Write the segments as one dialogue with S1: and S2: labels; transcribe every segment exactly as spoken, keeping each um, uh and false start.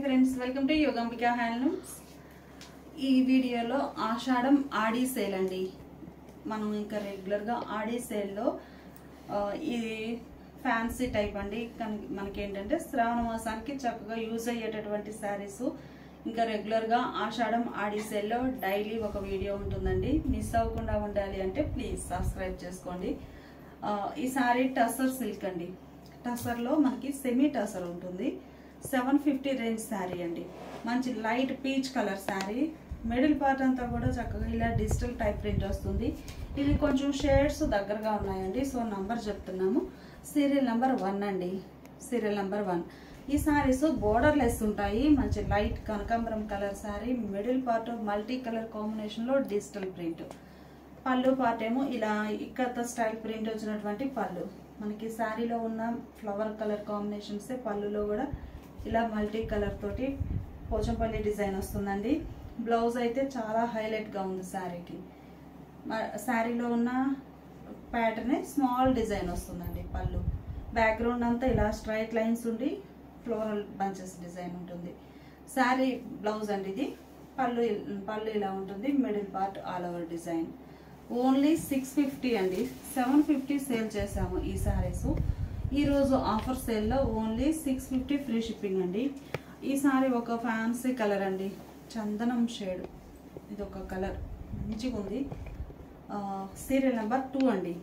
S1: Friends, welcome to Yogambika handlooms. ఈ వీడియోలో ఆషాఢం Aadi sale అండి. మనం ఇంకా రెగ్యులర్గా ఆడి సేల్లో ఇది ఫ్యాన్సీ టైప్ అండి. మనకి ఏంటంటే శ్రావణ మాసానికి చక్కగా యూజ్ అయ్యేటటువంటి శారీస్ ఇంకా రెగ్యులర్గా ఆషాఢం ఆడి సేల్లో డైలీ ఒక వీడియో ఉంటుందండి. మిస్ అవ్వకుండా ఉండాలి అంటే ప్లీజ్ సబ్స్క్రైబ్ చేసుకోండి. ఈ శారీ టసర్ సిల్క్ అండి. టసర్లో మనకి సెమీ టసర్ ఉంటుంది. సెవెన్ ఫిఫ్టీ రేంజ్ శారీ అండి. మంచి light peach colour sari. Middle part అంతా కూడా చక్కగా ఇలా డిజిటల్ టైప్ ప్రింట్ వస్తుంది. ఇది కొంచెం షేడ్స్ దగ్గరగా ఉన్నాయండి. సో నంబర్ చెప్తున్నాము. సీరియల్ నెంబర్ వన్ అండి. Serial number one. ఈ శారీస్ బోర్డర్ లెస్ ఉంటాయి. మంచి లైట్ కనకాంబరం colour sari. Middle part multi colour combination లో డిజిటల్ ప్రింట్. పళ్ళు పార్ట్ ఏమో ఇలా ఇక్కత స్టైల్ ప్రింట్ వచ్చినటువంటి పళ్ళు. మనకి శారీలో ఉన్న ఫ్లవర్ కలర్ కాంబినేషన్స్ పళ్ళులో కూడా ఇలా మల్టీ కలర్ తోటి పోచంపల్లి డిజైన్ వస్తుందండి. బ్లౌజ్ అయితే చాలా హైలైట్ గా ఉంది శారీకి. శారీలో ఉన్న ప్యాటర్న్ స్మాల్ డిజైన్ వస్తుందండి. పళ్ళు బ్యాక్గ్రౌండ్ అంతా ఇలా స్ట్రైట్ లైన్స్ ఉండి ఫ్లోరల్ బంచెస్ డిజైన్ ఉంటుంది. శారీ బ్లౌజ్ అండి ఇది. పళ్ళు పళ్ళు ఇలా ఉంటుంది. Middle part all over design. Only six fifty అండి. సెవెన్ ఫిఫ్టీ సేల్ చేసాము ఈ శారీస్. ఈ రోజు ఆఫర్ సేల్లో only six fifty free shipping అండి. ఈ శారీ ఒక ఫ్యాన్సీ కలర్ అండి. చందనం షేడ్. ఇది ఒక కలర్ మంచిగా ఉంది. సీరియల్ నెంబర్ టూ అండి.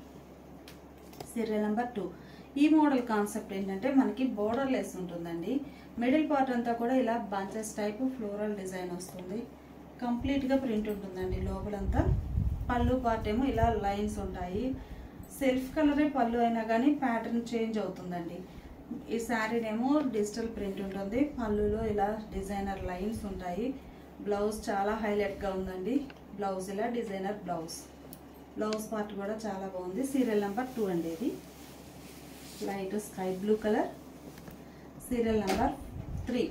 S1: Serial number two. ఈ మోడల్ కాన్సెప్ట్ ఏంటంటే మనకి బోర్డర్ లెస్ ఉంటుందండి. మిడిల్ పార్ట్ అంతా కూడా ఇలా బంచెస్ టైప్ ఫ్లోరల్ డిజైన్ వస్తుంది. కంప్లీట్ గా ప్రింట్ ఉంటుందండి లోపలంతా. పళ్ళు పార్ట్ ఏమో ఇలా లైన్స్ ఉంటాయి. సెల్ఫ్ కలరే పళ్ళు అయినా కానీ ప్యాటర్న్ చేంజ్ అవుతుందండి. ఈ శారీనేమో డిజిటల్ ప్రింట్ ఉంటుంది. పళ్ళులో ఇలా డిజైనర్ లైన్స్ ఉంటాయి. బ్లౌజ్ చాలా హైలైట్ గా ఉందండి. బ్లౌజ్ ఇలా డిజైనర్ బ్లౌజ్. బ్లౌజ్ పార్ట్ కూడా చాలా బాగుంది. సీరియల్ నెంబర్ టూ అండి. ఇది light sky blue colour. Serial number three.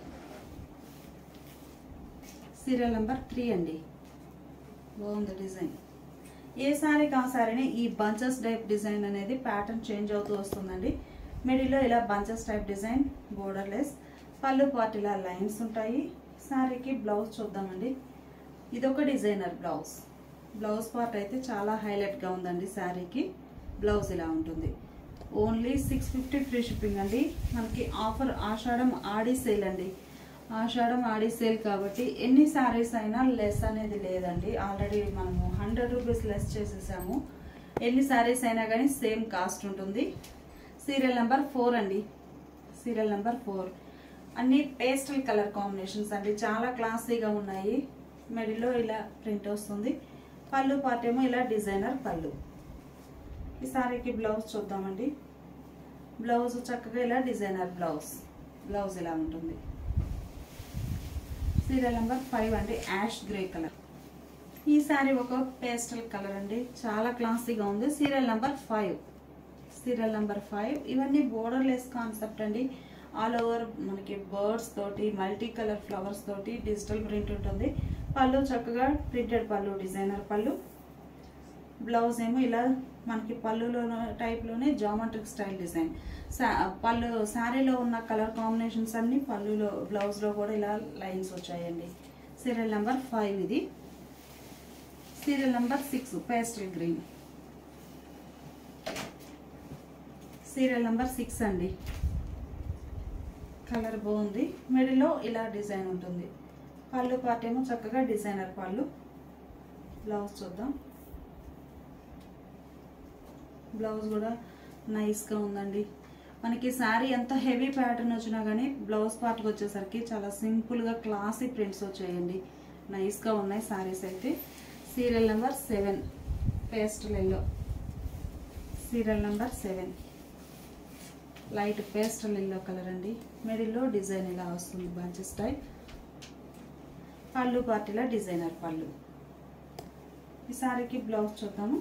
S1: Serial number three అండి. బాగుంది డిజైన్. ఏ శారీకి ఆ శారీని ఈ బంచెస్ టైప్ డిజైన్ అనేది ప్యాటర్న్ చేంజ్ అవుతూ వస్తుందండి. మిడిల్లో ఇలా bunches type design borderless. Pallu part ఇలా లైన్స్ ఉంటాయి. శారీకి బ్లౌజ్ చూద్దామండి. ఇదొక డిజైనర్ బ్లౌజ్. బ్లౌజ్ పార్ట్ అయితే చాలా హైలైట్ గా ఉందండి. శారీకి బ్లౌజ్ ఇలా ఉంటుంది. Only six fifty free shipping అండి. మనకి ఆఫర్ ఆషాఢం ఆడి సేల్ అండి. ఆషాఢం ఆడి సేల్ కాబట్టి ఎన్ని శారీస్ అయినా లెస్ అనేది లేదండి. ఆల్రెడీ మనము హండ్రెడ్ రూపీస్ లెస్ చేసేసాము. ఎన్ని శారీస్ అయినా కానీ సేమ్ కాస్ట్ ఉంటుంది. సీరియల్ నెంబర్ ఫోర్ అండి. Serial number four. అన్ని పేస్టల్ కలర్ కాంబినేషన్స్ అండి. చాలా క్లాసీగా ఉన్నాయి. మిడిల్లో ఇలా ప్రింట్ వస్తుంది. పళ్ళు పార్ట్ ఏమో ఇలా డిజైనర్ పళ్ళు. ఈ శారీకి బ్లౌజ్ చూద్దామండి. బ్లౌజ్ చక్కగా ఇలా డిజైనర్ బ్లౌజ్. బ్లౌజ్ ఇలా ఉంటుంది. సీరియల్ నెంబర్ ఫైవ్ అండి. Ash grey colour. ఈ శారీ ఒక పేస్టల్ కలర్ అండి. చాలా క్లాసీగా ఉంది. Serial number five. Serial number five. ఇవన్నీ బోర్డర్ లెస్ కాన్సెప్ట్ అండి. ఆల్ ఓవర్ మనకి బర్డ్స్ తోటి మల్టీ కలర్ ఫ్లవర్స్ తోటి డిజిటల్ ప్రింట్ ఉంటుంది. పళ్ళు చక్కగా ప్రింటెడ్ పళ్ళు డిజైనర్ పళ్ళు. బ్లౌజ్ ఏమో ఇలా మనకి పళ్ళులో టైప్ లోనే జామెట్రిక్ స్టైల్ డిజైన్. పళ్ళు శారీలో ఉన్న కలర్ కాంబినేషన్స్ అన్ని పళ్ళులో బ్లౌజ్ లో కూడా ఇలా లైన్స్ వచ్చాయండి. సీరియల్ నెంబర్ ఫైవ్ ఇది. Serial number six pastel green. Serial number six అండి. కలర్ బాగుంది. మిడిల్లో ఇలా డిజైన్ ఉంటుంది. పళ్ళు పార్ట్ ఏమో చక్కగా డిజైనర్ పళ్ళు. బ్లౌజ్ చూద్దాం. బ్లౌజ్ కూడా నైస్ గా ఉందండి. మనకి శారీ ఎంత హెవీ ప్యాటర్న్ వచ్చినా గానీ బ్లౌజ్ పార్ట్కి వచ్చేసరికి చాలా సింపుల్ గా క్లాసీ ప్రింట్స్ వచ్చాయండి. నైస్ గా ఉన్నాయి శారీస్ అయితే. Serial number seven pastel yellow. Serial number seven light pastel yellow colour అండి. మిడిల్లో డిజైన్ ఇలా వస్తుంది బంచెస్ టైప్. పళ్ళు పార్ట్ ఇలా డిజైనర్ పళ్ళు. ఈ శారీకి బ్లౌజ్ చూద్దాము.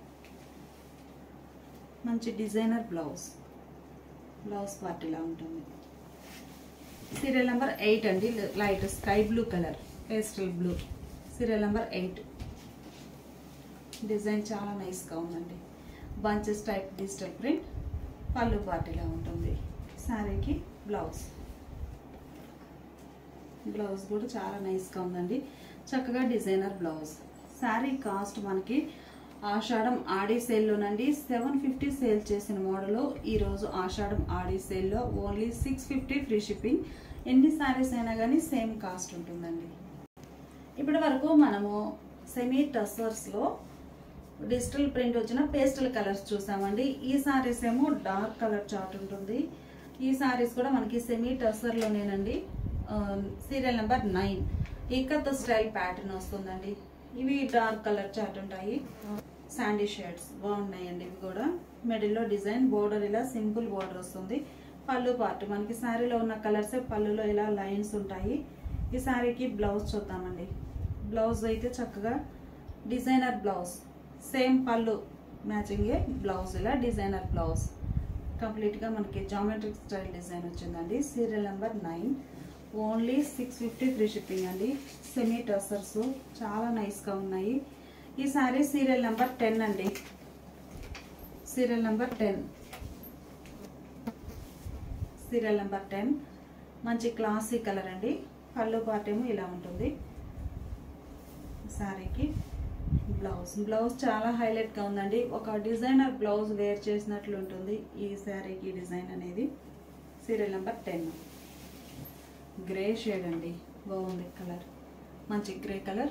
S1: మంచి డిజైనర్ బ్లౌజ్. బ్లౌజ్ పార్ట్ ఇలా ఉంటుంది. సీరియల్ నెంబర్ ఎయిట్ అండి. Light sky blue colour pastel blue. Serial number eight. Design చాలా నైస్ గా ఉందండి. Bunches type digital print. Pallu part ఇలా ఉంటుంది. శారీకి బ్లౌజ్. బ్లౌజ్ కూడా చాలా నైస్గా ఉందండి, చక్కగా డిజైనర్ బ్లౌజ్. శారీ కాస్ట్ మనకి ఆషాఢం ఆడి సేల్లోనండి సెవెన్ ఫిఫ్టీ సేల్ చేసిన మోడల్ ఈరోజు ఆషాఢం ఆడి సేల్లో only six fifty free shipping. ఎన్ని శారీస్ అయినా కానీ సేమ్ కాస్ట్ ఉంటుందండి. ఇప్పటి వరకు మనము సెమీ టస్సర్స్లో డిజిటల్ ప్రింట్ వచ్చిన పేస్టల్ కలర్స్ చూసామండి. ఈ శారీస్ ఏమో డార్క్ కలర్ చార్ట్ ఉంటుంది. ఈ శారీస్ కూడా మనకి సెమీ టస్సర్లోనేనండి. Serial number nine ikat style pattern వస్తుందండి. ఇవి డార్క్ కలర్ చార్ట్ ఉంటాయి, శాండీ షేడ్స్ బాగున్నాయండి. ఇవి కూడా మిడిల్లో డిజైన్ బోర్డర్ ఇలా సింపుల్ బోర్డర్ వస్తుంది. పళ్ళు పార్ట్ మనకి శారీలో ఉన్న కలర్సే పళ్ళులో ఇలా లైన్స్ ఉంటాయి. ఈ శారీకి బ్లౌజ్ చూద్దామండి. బ్లౌజ్ అయితే చక్కగా డిజైనర్ బ్లౌజ్, సేమ్ పళ్ళు మ్యాచింగే బ్లౌజ్, ఇలా డిజైనర్ బ్లౌజ్ కంప్లీట్గా మనకి జామెట్రిక్ స్టైల్ డిజైన్ వచ్చిందండి. Serial number nine only six fifty free shipping అండి. సెమీ టసర్స్ చాలా నైస్గా ఉన్నాయి. ఈ శారీ సీరియల్ నెంబర్ టెన్ అండి. Serial number ten serial number ten మంచి క్లాసీ కలర్ అండి. పళ్ళు పార్ట్ ఏమో ఇలా ఉంటుంది. శారీకి బ్లౌజ్ బ్లౌజ్ చాలా హైలైట్గా ఉందండి. ఒక డిజైనర్ బ్లౌజ్ వేర్ చేసినట్లు ఉంటుంది ఈ శారీకి డిజైన్ అనేది. Serial number ten grey shade అండి, బాగుంది కలర్, మంచి గ్రే కలర్.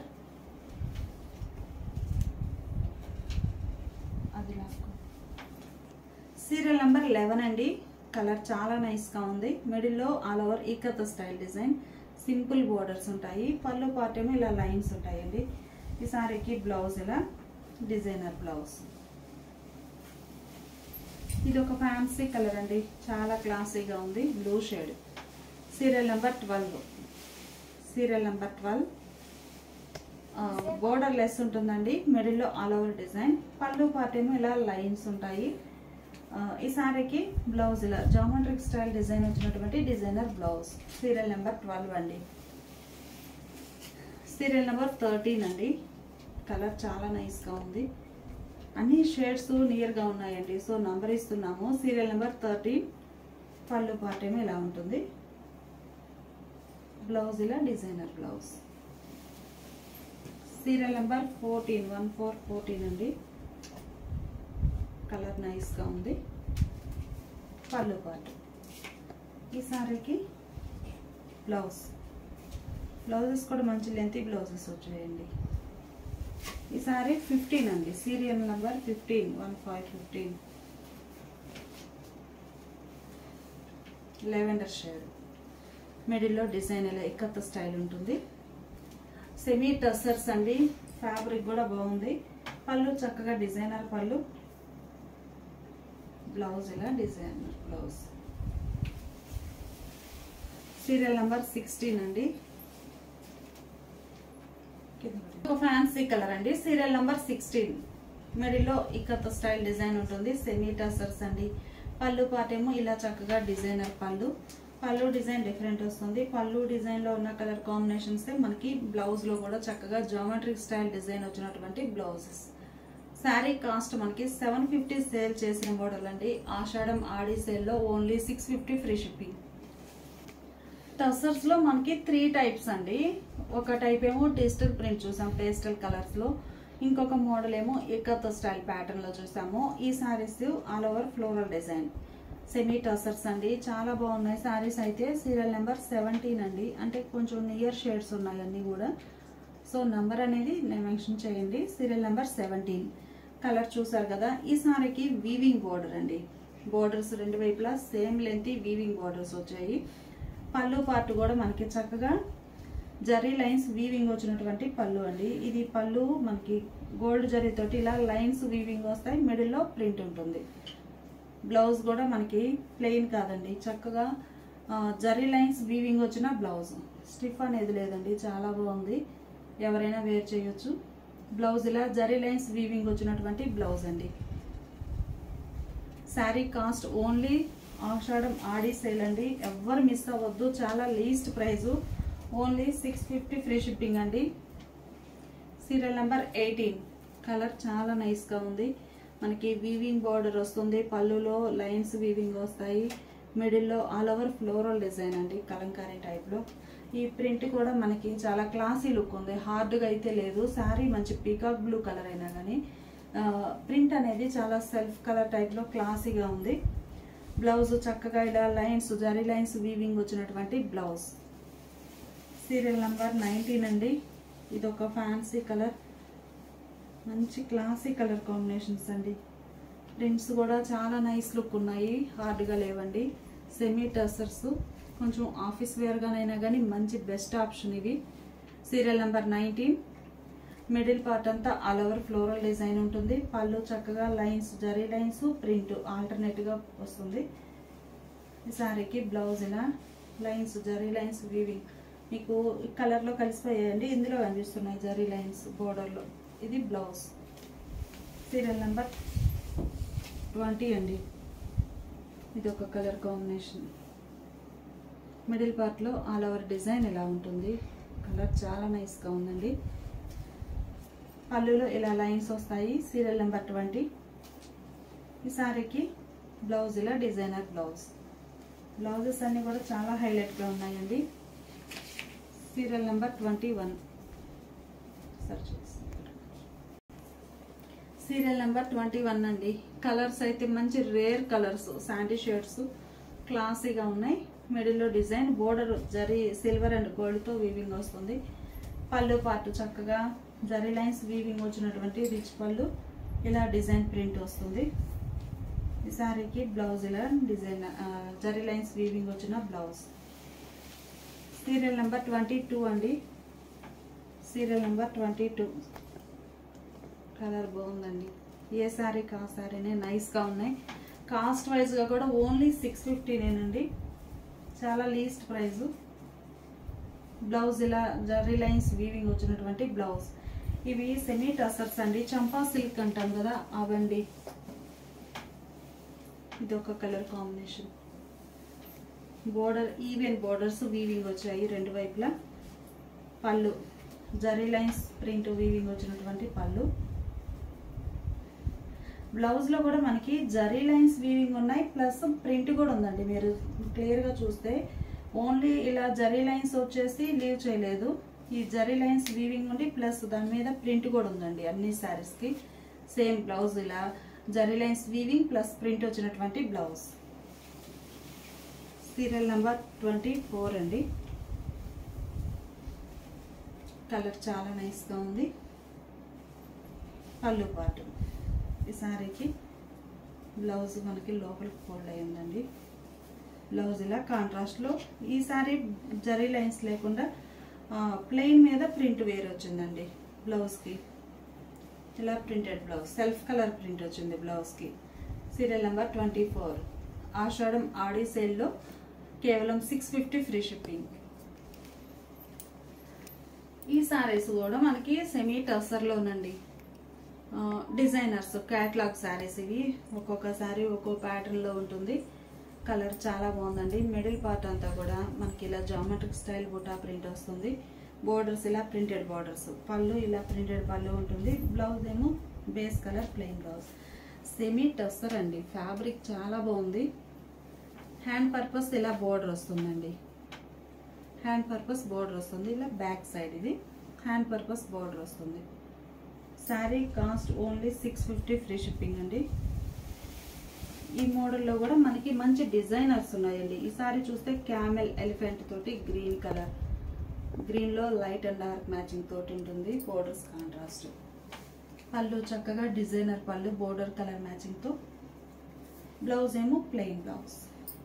S1: అది నాకు సీరియల్ నెంబర్ లెవెన్ అండి. కలర్ చాలా నైస్గా ఉంది. మిడిల్లో all over ikat style design, simple borders ఉంటాయి. పళ్ళు పార్ట్ ఏమో ఇలా లైన్స్ ఉంటాయండి. ఈ సారీకి బ్లౌజ్ ఇలా డిజైనర్ బ్లౌజ్. ఇది ఒక ఫ్యాన్సీ కలర్ అండి, చాలా క్లాసీగా ఉంది, blue shade. Serial number twelve serial number twelve borderless ఉంటుందండి. మిడిల్లో all over design, pallu part ఏమో ఇలా లైన్స్ ఉంటాయి. ఈ సారీకి బ్లౌజ్ ఇలా జామెట్రిక్ స్టైల్ డిజైన్ వచ్చినటువంటి designer blouse. Serial number twelve అండి. సీరియల్ నెంబర్ థర్టీన్ అండి. కలర్ చాలా నైస్గా ఉంది, అన్ని షేడ్స్ నియర్గా ఉన్నాయండి, సో నంబర్ ఇస్తున్నాము. Serial number thirteen pallu part ఏమో ఇలా ఉంటుంది. బ్లౌజ్ ఇలా designer blouse. Serial number fourteen one four fourteen అండి. కలర్ నైస్గా ఉంది, పళ్ళు పార్ట్. ఈ సారీకి బ్లౌజ్ బ్లౌజెస్ కూడా మంచి లెంతీ బ్లౌజెస్ వచ్చాయండి. ఈ సారీ ఫిఫ్టీన్ అండి. Serial number fifteen one five fifteen lavender shade, మిడిల్లో డిజైన్ ఇలా ఇక్కత్ స్టైల్ ఉంటుంది. సెమీ టస్సర్స్ అండి, ఫ్యాబ్రిక్ కూడా బాగుంది. పళ్ళు చక్కగా డిజైనర్ పళ్ళు, బ్లౌజ్ ఇలా designer blouse. Serial number sixteen అండి. ఒక ఫ్యాన్సీ కలర్ అండి. సీరియల్ నెంబర్ సిక్స్టీన్ మిడిల్లో ఇక్కత్ స్టైల్ డిజైన్ ఉంటుంది. సెమీ టస్సర్స్ అండి. పళ్ళు పార్ట్ ఏమో ఇలా చక్కగా డిజైనర్ పళ్ళు, పళ్ళు డిజైన్ డిఫరెంట్ వస్తుంది. పళ్ళు డిజైన్లో ఉన్న కలర్ కాంబినేషన్స్ మనకి బ్లౌజ్లో కూడా చక్కగా జామెట్రిక్ స్టైల్ డిజైన్ వచ్చినటువంటి బ్లౌజెస్. శారీ కాస్ట్ మనకి సెవెన్ ఫిఫ్టీ సేల్ చేసిన మోడల్ అండి. ఆషాఢం ఆడి సేల్లో only six fifty free shipping. టస్సర్స్లో మనకి త్రీ టైప్స్ అండి. ఒక టైప్ ఏమో డిజిటల్ ప్రింట్ చూసాం పేస్టల్ కలర్స్లో, ఇంకొక మోడల్ ఏమో ఇక్కత్ స్టైల్ ప్యాటర్న్లో చూసాము. ఈ saris all over floral design, semi tussars అండి, చాలా బాగున్నాయి శారీస్ అయితే. సీరియల్ నెంబర్ సెవెంటీన్ అండి, అంటే కొంచెం నియర్ షేడ్స్ ఉన్నాయి అన్నీ కూడా, సో నంబర్ అనేది నేను మెన్షన్ చేయండి. సీరియల్ నెంబర్ సెవెంటీన్ కలర్ చూసారు కదా. ఈ సారీకి వీవింగ్ బోర్డర్ అండి, బోర్డర్స్ రెండు వైపులా సేమ్ లెంత్ వీవింగ్ బోర్డర్స్ వచ్చాయి. పళ్ళు పార్ట్ కూడా మనకి చక్కగా జరీ లైన్స్ వీవింగ్ వచ్చినటువంటి పళ్ళు అండి. ఇది పళ్ళు మనకి గోల్డ్ జరీ తోటి ఇలా లైన్స్ వీవింగ్ వస్తాయి, మిడిల్లో ప్రింట్ ఉంటుంది. బ్లౌజ్ కూడా మనకి ప్లెయిన్ కాదండి, చక్కగా జరీ లైన్స్ వీవింగ్ వచ్చిన బ్లౌజ్, స్టిఫ్ అనేది లేదండి, చాలా బాగుంది, ఎవరైనా వేర్ చేయొచ్చు. బ్లౌజ్ ఇలా జరీ లైన్స్ వీవింగ్ వచ్చినటువంటి బ్లౌజ్ అండి. Sari cost only Ashadham Aadi sale అండి, ఎవ్వరు మిస్ అవ్వద్దు, చాలా least price, only six fifty free shipping అండి. సీరియల్ నెంబర్ ఎయిటీన్ కలర్ చాలా నైస్గా ఉంది, మనకి వీవింగ్ బార్డర్ వస్తుంది, పళ్ళులో లైన్స్ వీవింగ్ వస్తాయి, మిడిల్లో ఆల్ ఓవర్ ఫ్లోరల్ డిజైన్ అండి, కలంకారీ టైప్లో. ఈ ప్రింట్ కూడా మనకి చాలా క్లాసీ లుక్ ఉంది, హార్డ్గా అయితే లేదు. శారీ మంచి పీకాక్ బ్లూ కలర్ అయినా కానీ ప్రింట్ అనేది చాలా సెల్ఫ్ కలర్ టైప్లో క్లాసీగా ఉంది. బ్లౌజ్ చక్కగా ఇలా లైన్స్, జరీ లైన్స్ వీవింగ్ వచ్చినటువంటి బ్లౌజ్. సీరియల్ నెంబర్ నైన్టీన్ అండి. ఇది ఒక ఫ్యాన్సీ కలర్, మంచి క్లాసీ కలర్ కాంబినేషన్స్ అండి. ప్రింట్స్ కూడా చాలా నైస్ లుక్ ఉన్నాయి, హార్డ్గా లేవండి. సెమీ టసర్స్, కొంచెం ఆఫీస్ వేర్గానైనా కానీ మంచి బెస్ట్ ఆప్షన్ ఇవి. Serial number nineteen. Middle part అంతా ఆల్ ఓవర్ ఫ్లోరల్ డిజైన్ ఉంటుంది. పళ్ళు చక్కగా లైన్స్, జరీ లైన్స్, ప్రింట్ ఆల్టర్నేట్గా వస్తుంది. ఈ శారీకి బ్లౌజ్ ఇలా లైన్స్, జరీ లైన్స్ వీవింగ్ మీకు కలర్లో కలిసిపోయాయండి, ఇందులో కనిపిస్తున్నాయి జరీ లైన్స్ బోర్డర్లో. ఇది బ్లౌజ్. సీరియల్ నెంబర్ ట్వంటీ అండి. ఇది ఒక కలర్ కాంబినేషన్. మిడిల్ పార్ట్లో ఆల్ ఓవర్ డిజైన్ ఇలా ఉంటుంది. కలర్ చాలా నైస్గా ఉందండి. పళ్ళులో ఇలా లైన్స్ వస్తాయి. Serial number twenty. ఈ శారీకి బ్లౌజ్ ఇలా డిజైనర్ బ్లౌజ్. బ్లౌజెస్ అన్నీ కూడా చాలా హైలైట్గా ఉన్నాయండి. Serial number twenty one. Search serial number twenty one అండి. కలర్స్ అయితే మంచి రేర్ కలర్స్, శాండీ షేడ్స్ క్లాసీగా ఉన్నాయి. మిడిల్లో design, border zari silver and గోల్డ్తో వీవింగ్ వస్తుంది. పళ్ళు పార్ట్ చక్కగా జరీ లైన్స్ వీవింగ్ వచ్చినటువంటి రిచ్ పళ్ళు, ఇలా డిజైన్ ప్రింట్ వస్తుంది. ఈ శారీకి బ్లౌజ్ ఇలా డిజైన్ జరీ లైన్స్ వీవింగ్ వచ్చిన blouse. Serial number twenty two అండి. Serial number twenty two. Colour బాగుందండి. ఏ శారీకి ఆ శారీనే నైస్గా ఉన్నాయి. కాస్ట్ వైజ్గా కూడా ఓన్లీ సిక్స్ ఫిఫ్టీనేనండి, చాలా లీస్ట్ ప్రైస్. బ్లౌజ్ ఇలా జరీ లైన్స్ వీవింగ్ వచ్చినటువంటి బ్లౌజ్. ఇవి సెమీ టసర్స్ అండి, చంపా సిల్క్ అంటాం కదా అవండి. ఇది ఒక colour combination. Border even borders weaving వచ్చాయి రెండు వైపులా. పళ్ళు జరీ లైన్స్ ప్రింట్ వీవింగ్ వచ్చినటువంటి పళ్ళు. బ్లౌజ్లో కూడా మనకి జరీ లైన్స్ వీవింగ్ ఉన్నాయి, ప్లస్ ప్రింట్ కూడా ఉందండి. మీరు క్లియర్గా చూస్తే ఓన్లీ ఇలా జరీ లైన్స్ వచ్చేసి లీవ్ చేయలేదు, ఈ జరీ లైన్స్ వీవింగ్ ఉండి ప్లస్ దాని మీద ప్రింట్ కూడా ఉందండి. అన్ని శారీస్కి సేమ్ బ్లౌజ్ ఇలా zari lines weaving plus print వచ్చినటువంటి blouse. Serial number twenty four అండి. కలర్ చాలా నైస్గా ఉంది. పళ్ళు పాటు. ఈ శారీకి బ్లౌజ్ మనకి లోపలికి ఫోల్డ్ అయి ఉందండి. బ్లౌజ్ ఇలా కాంట్రాస్ట్లో. ఈ శారీ జరీ లైన్స్ లేకుండా ప్లెయిన్ మీద ప్రింట్ వేరే వచ్చిందండి బ్లౌజ్కి. ఇలా printed blouse, self colour print వచ్చింది బ్లౌజ్కి. Serial number twenty four. Ashadham Aadi సేల్లో కేవలం సిక్స్ ఫిఫ్టీ ఫ్రీ షిప్పింగ్. ఈ శారీస్ కూడా మనకి సెమీ టసర్లోనండి. డిజైనర్స్ క్యాట్లాగ్ శారీస్ ఇవి. ఒక్కొక్క శారీ ఒక్కో ప్యాటర్న్లో ఉంటుంది. కలర్ చాలా బాగుందండి. మిడిల్ పార్ట్ అంతా కూడా మనకి ఇలా జామెట్రిక్ స్టైల్ బుటా ప్రింట్ వస్తుంది. బోర్డర్స్ ఇలా ప్రింటెడ్ బోర్డర్స్. పళ్ళు ఇలా ప్రింటెడ్ పళ్ళు ఉంటుంది. బ్లౌజ్ ఏమో base colour plain blouse. Semi tussar అండి. ఫ్యాబ్రిక్ చాలా బాగుంది. హ్యాండ్ పర్పస్ ఇలా బోర్డర్ వస్తుందండి. హ్యాండ్ పర్పస్ బోర్డర్ వస్తుంది. ఇలా బ్యాక్ సైడ్ ఇది హ్యాండ్ పర్పస్ బోర్డర్ వస్తుంది. Sari cost only six fifty free shipping అండి. ఈ మోడల్లో కూడా మనకి మంచి డిజైనర్స్ ఉన్నాయండి. ఈ సారీ చూస్తే క్యామెల్ ఎలిఫెంట్ తోటి గ్రీన్ కలర్, గ్రీన్లో లైట్ అండ్ డార్క్ మ్యాచింగ్ తోటి ఉంటుంది. Borders contrast. పళ్ళు చక్కగా డిజైనర్ పళ్ళు బోర్డర్ కలర్ మ్యాచింగ్తో. బ్లౌజ్ ఏమో ప్లెయిన్ బ్లౌజ్.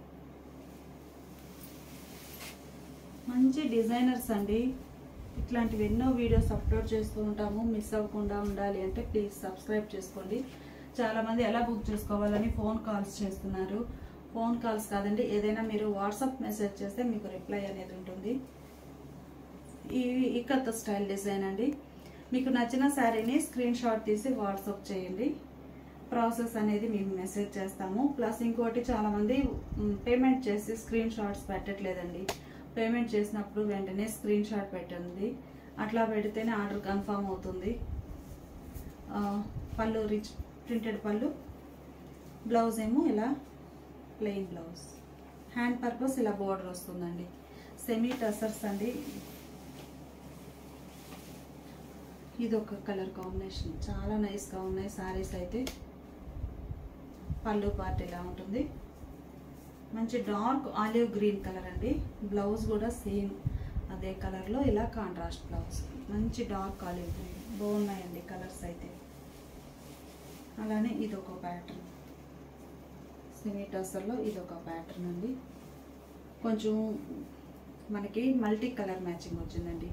S1: మంచి డిజైనర్స్ అండి. ఇట్లాంటివి ఎన్నో వీడియోస్ అప్లోడ్ చేస్తూ ఉంటాము. మిస్ అవ్వకుండా ఉండాలి అంటే ప్లీజ్ సబ్స్క్రైబ్ చేసుకోండి. చాలామంది ఎలా బుక్ చేసుకోవాలని ఫోన్ కాల్స్ చేస్తున్నారు. ఫోన్ కాల్స్ కాదండి, ఏదైనా మీరు వాట్సాప్ మెసేజ్ చేస్తే మీకు రిప్లై అనేది ఉంటుంది. ఈ ఇక్కత్ స్టైల్ డిజైన్ అండి. మీకు నచ్చిన శారీని స్క్రీన్ షాట్ తీసి వాట్సాప్ చేయండి. ప్రాసెస్ అనేది మేము మెసేజ్ చేస్తాము. ప్లస్ ఇంకోటి చాలామంది పేమెంట్ చేసి స్క్రీన్ షాట్స్ పెట్టట్లేదండి. పేమెంట్ చేసినప్పుడు వెంటనే స్క్రీన్ షాట్ పెట్టండి. అట్లా పెడితేనే ఆర్డర్ కన్ఫర్మ్ అవుతుంది. పళ్ళు రిచ్ ప్రింటెడ్ పళ్ళు. బ్లౌజ్ ఏమో ఇలా ప్లెయిన్ బ్లౌజ్. హ్యాండ్ పర్పస్ ఇలా బోర్డర్ వస్తుందండి. సెమీ టసర్స్ అండి. ఇది ఒక కలర్ కాంబినేషన్, చాలా నైస్గా ఉన్నాయి శారీస్ అయితే. పళ్ళు పార్ట్ ఇలా ఉంటుంది, మంచి డార్క్ ఆలివ్ గ్రీన్ కలర్ అండి. బ్లౌజ్ కూడా సేమ్ అదే కలర్లో ఇలా కాంట్రాస్ట్ బ్లౌజ్, మంచి డార్క్ ఆలివ్ గ్రీన్. బాగున్నాయండి కలర్స్ అయితే. అలానే ఇదొక ప్యాటర్న్, సెమీ టసర్లో ఇదొక ప్యాటర్న్ అండి. కొంచెం మనకి మల్టీ కలర్ మ్యాచింగ్ వచ్చిందండి.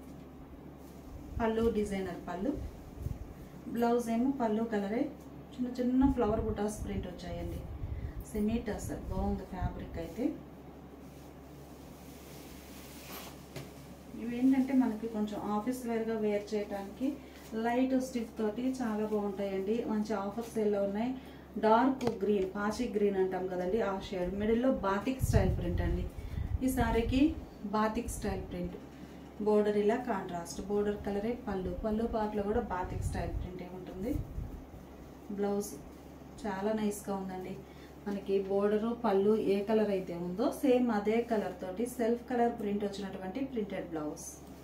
S1: పళ్ళు డిజైనర్ పళ్ళు, బ్లౌజ్ ఏమో పళ్ళు కలరే, చిన్న చిన్న ఫ్లవర్ బుటాస్ ప్రింట్ వచ్చాయండి. సెమీ టసర్ బాగుంది ఫ్యాబ్రిక్ అయితే. ఇవి ఏంటంటే మనకి కొంచెం ఆఫీస్ వేర్గా వేర్ చేయడానికి లైట్ స్టిఫ్ తోటి చాలా బాగుంటాయండి. మంచి ఆఫర్ సేల్లో ఉన్నాయి. డార్క్ గ్రీన్, పాచి గ్రీన్ అంటాం కదండి, ఆ షేడ్. మిడిల్లో బాతిక్ స్టైల్ ప్రింట్ అండి. ఈ సారీకి బాతిక్ స్టైల్ ప్రింట్, బోర్డర్ ఇలా కాంట్రాస్ట్, బోర్డర్ కలరే పళ్ళు, పళ్ళు పార్ట్లో కూడా బాతిక్ స్టైల్ ప్రింట్ ఉంటుంది. బ్లౌజ్ చాలా నైస్గా ఉందండి. మనకి బోర్డరు పళ్ళు ఏ కలర్ అయితే ఉందో సేమ్ అదే కలర్ తోటి సెల్ఫ్ కలర్ ప్రింట్ వచ్చినటువంటి ప్రింటెడ్ బ్లౌజ్.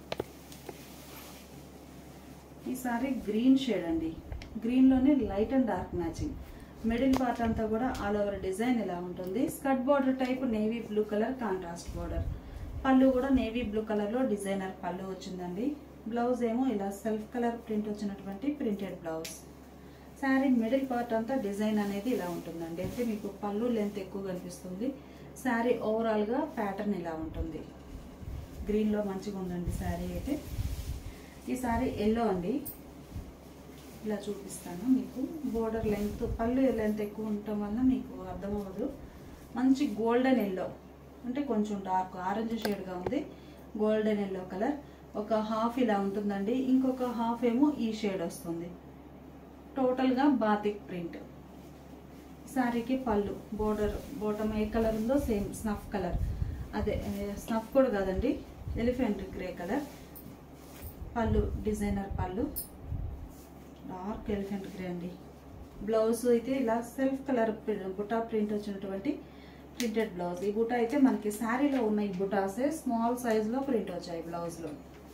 S1: ఈ సారీ గ్రీన్ షేడ్ అండి, గ్రీన్లోనే light and dark matching. Middle part అంతా కూడా ఆల్ ఓవర్ డిజైన్ ఇలా ఉంటుంది. Skirt border type navy blue colour contrast border, pallu కూడా నేవీ బ్లూ కలర్లో డిజైనర్ పళ్ళు వచ్చిందండి. బ్లౌజ్ ఏమో ఇలా సెల్ఫ్ కలర్ ప్రింట్ వచ్చినటువంటి printed blouse. Sari middle part అంతా డిజైన్ అనేది ఇలా ఉంటుందండి. అంటే మీకు పళ్ళు లెంత్ ఎక్కువ కనిపిస్తుంది. శారీ ఓవరాల్గా ప్యాటర్న్ ఇలా ఉంటుంది. గ్రీన్లో మంచిగా ఉందండి శారీ అయితే. ఈ శారీ ఎల్లో అండి, ఇలా చూపిస్తాను మీకు. బోర్డర్ లెంత్, పళ్ళు లెంత్ ఎక్కువ ఉండటం వల్ల మీకు అర్థమవ్వదు. మంచి గోల్డెన్ ఎల్లో, అంటే కొంచెం డార్క్ ఆరెంజ్ షేడ్గా ఉంది. గోల్డెన్ ఎల్లో కలర్ ఒక హాఫ్ ఇలా ఉంటుందండి, ఇంకొక హాఫ్ ఏమో ఈ షేడ్ వస్తుంది. టోటల్గా బాతిక్ ప్రింట్. శారీకి పళ్ళు, బోర్డర్ బోటం ఏ కలర్ ఉందో సేమ్ స్నఫ్ కలర్, అదే స్నఫ్ కూడా కాదండి, elephant grey colour. Pallu designer pallu, dark elephant grey అండి. బ్లౌజ్ అయితే ఇలా సెల్ఫ్ కలర్ బుటా ప్రింట్ వచ్చినటువంటి ప్రింటెడ్ బ్లౌజ్. ఈ బుటా అయితే మనకి శారీలో ఉన్న ఈ బుటాసే స్మాల్ సైజులో ప్రింట్ వచ్చాయి బ్లౌజ్లో.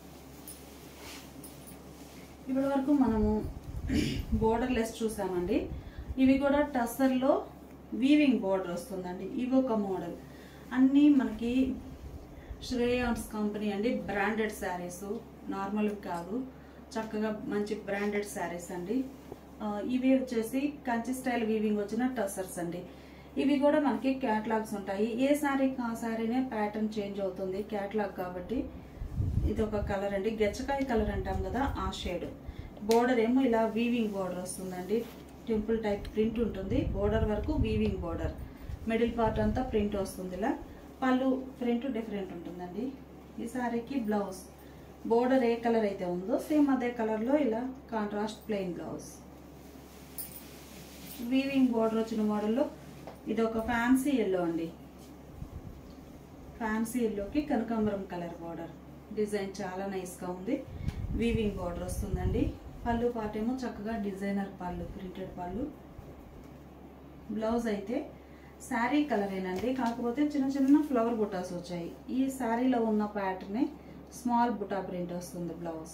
S1: ఇప్పటి వరకు మనము బోర్డర్ లెస్ చూసామండి. ఇవి కూడా టస్సర్లో వీవింగ్ బోర్డర్ వస్తుందండి. ఇవి ఒక మోడల్. అన్నీ మనకి శ్రేయాన్స్ కంపెనీ అండి, బ్రాండెడ్ శారీస్, నార్మల్ కాదు, చక్కగా మంచి బ్రాండెడ్ శారీస్ అండి. ఇవి వచ్చేసి కంచి స్టైల్ వీవింగ్ వచ్చిన టస్సర్స్ అండి. ఇవి కూడా మనకి క్యాటలాగ్స్ ఉంటాయి. ఏ శారీకి ఆ శారీనే ప్యాటర్న్ చేంజ్ అవుతుంది క్యాటలాగ్ కాబట్టి. ఇది ఒక కలర్ అండి, గెచ్చకాయ కలర్ అంటాం కదా, ఆ షేడ్. బోర్డర్ ఏమో ఇలా వీవింగ్ బోర్డర్ వస్తుందండి. టెంపుల్ టైప్ ప్రింట్ ఉంటుంది. బోర్డర్ వరకు వీవింగ్ బోర్డర్, మిడిల్ పార్ట్ అంతా ప్రింట్ వస్తుంది. ఇలా పళ్ళు ప్రింట్ డిఫరెంట్ ఉంటుందండి. ఈ శారీకి బ్లౌజ్, బోర్డర్ ఏ కలర్ అయితే ఉందో సేమ్ అదే కలర్లో ఇలా contrast plain blouse. Weaving border వచ్చిన మోడల్లో ఇది ఒక ఫ్యాన్సీ ఎల్లో అండి. ఫ్యాన్సీ ఎల్లోకి కనకాంబరం కలర్ బోర్డర్, డిజైన్ చాలా నైస్గా ఉంది. వీవింగ్ బోర్డర్ వస్తుందండి. పళ్ళు పార్ట్ ఏమో చక్కగా డిజైనర్ పళ్ళు, ప్రింటెడ్ పళ్ళు. బ్లౌజ్ అయితే శారీ కలరేనండి, కాకపోతే చిన్న చిన్న ఫ్లవర్ బుటాస్ వచ్చాయి. ఈ శారీలో ఉన్న ప్యాటర్నే స్మాల్ బుటా ప్రింట్ వస్తుంది బ్లౌజ్.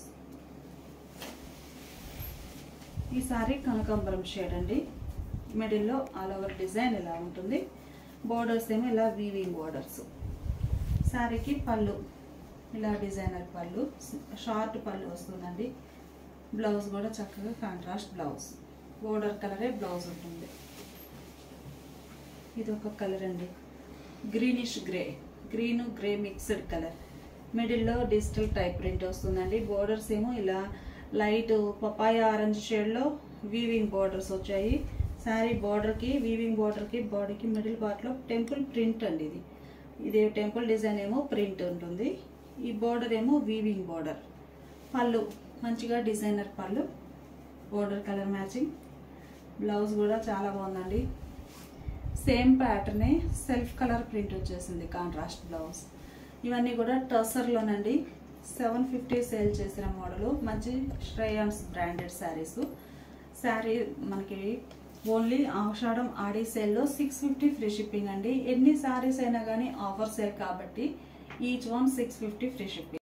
S1: ఈ శారీ కనకాంబరం షేడ్ అండి. మిడిల్లో ఆల్ ఓవర్ డిజైన్ ఇలా ఉంటుంది. బోర్డర్స్ ఏమో ఇలా వీవింగ్ బోర్డర్స్. శారీకి పళ్ళు ఇలా డిజైనర్ పళ్ళు, షార్ట్ పళ్ళు వస్తుందండి. బ్లౌజ్ కూడా చక్కగా కాంట్రాస్ట్ బ్లౌజ్, బోర్డర్ కలరే బ్లౌజ్ ఉంటుంది. ఇది ఒక కలర్ అండి, greenish grey, green grey mixed colour. మిడిల్లో డిజిటల్ టైప్ ప్రింట్ వస్తుందండి. బోర్డర్స్ ఏమో ఇలా లైట్ పపాయ ఆరెంజ్ షేడ్లో వీవింగ్ బోర్డర్స్ వచ్చాయి. శారీ బోర్డర్కి, వీవింగ్ బోర్డర్కి, బాడీకి మిడిల్ పార్ట్లో టెంపుల్ ప్రింట్ అండి. ఇది ఇది టెంపుల్ డిజైన్ ఏమో ప్రింట్ ఉంటుంది. ఈ బోర్డర్ ఏమో వీవింగ్ బోర్డర్. పళ్ళు మంచిగా designer pallu, border colour matching. Blouse కూడా చాలా బాగుందండి. సేమ్ ప్యాటర్నే సెల్ఫ్ కలర్ ప్రింట్ వచ్చేసింది, కాంట్రాస్ట్ బ్లౌజ్. ఇవన్నీ కూడా టసర్లోనండి. సెవెన్ ఫిఫ్టీ సేల్ చేసిన మోడలు, మంచి శ్రేయాన్స్ బ్రాండెడ్ శారీస్. శారీ మనకి ఓన్లీ ఆషాఢం ఆడి సేల్లో సిక్స్ ఫిఫ్టీ ఫ్రీ షిప్పింగ్ అండి. ఎన్ని శారీస్ అయినా కానీ ఆఫర్ సేల్ కాబట్టి each one six fifty free shipping.